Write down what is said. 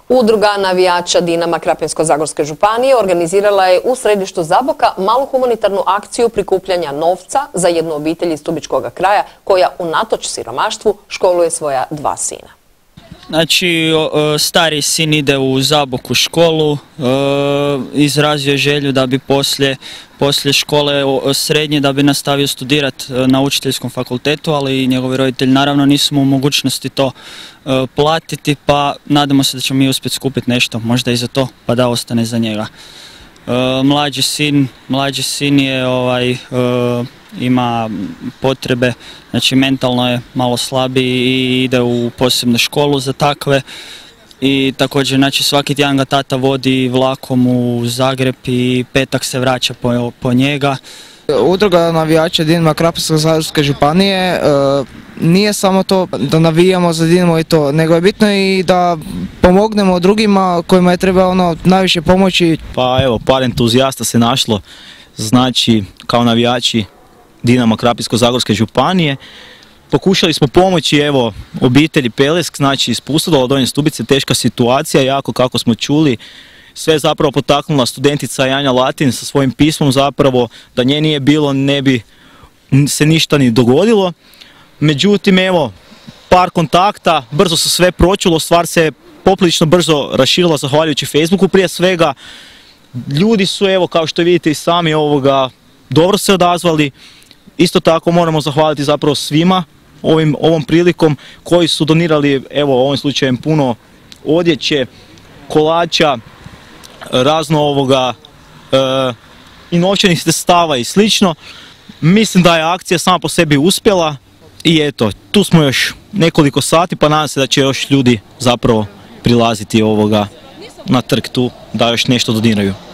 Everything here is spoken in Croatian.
Udruga navijača Dinama Krapinsko-zagorske županije organizirala je u središtu Zaboka malu humanitarnu akciju prikupljanja novca za jednu obitelj iz Stubičkog kraja koja unatoč siromaštvu školuje svoja 2 sina. Znači, stari sin ide u Zabok u školu, izrazio je želju da bi poslije škole srednje da bi nastavio studirati na učiteljskom fakultetu, ali i njegovi roditelji naravno nisu mu u mogućnosti to platiti, pa nadamo se da ćemo mi uspjeti skupiti nešto, možda i za to, pa da ostane za njega. Mlađi sin je ima potrebe, znači mentalno je malo slabiji i ide u posebnu školu za takve. I također, znači, svaki tjedan ga tata vodi vlakom u Zagreb i petak se vraća po njega. Udruga navijača Dinama Krapinsko-zagorske županije nije samo to da navijamo za Dinamo i to, nego je bitno i da pomognemo drugima kojima je treba najviše pomoći. Pa evo, par entuzijasta se našlo, znači kao navijači Dinama Krapinsko-zagorske županije. Pokušali smo pomoći, evo, obitelji Pelesk, znači iz Pustodola, Donje Stubice, teška situacija, jako kako smo čuli. Sve zapravo potaknula studentica Janja Latin sa svojim pismom, zapravo da nje nije bilo ne bi se ništa ni dogodilo. Međutim, evo, par kontakta, brzo se sve pročulo, stvar se poprilično brzo raširila zahvaljujući Facebooku prije svega. Ljudi su, evo, kao što vidite i sami, dobro se odazvali. Isto tako moramo zahvaliti zapravo svima ovom prilikom koji su donirali, evo, ovim slučajem puno odjeće, kolača, razno i novčanih sredstava i slično. Mislim da je akcija sama po sebi uspjela i eto, tu smo još nekoliko sati, pa nadam se da će još ljudi zapravo prilaziti na trg tu da još nešto doniraju.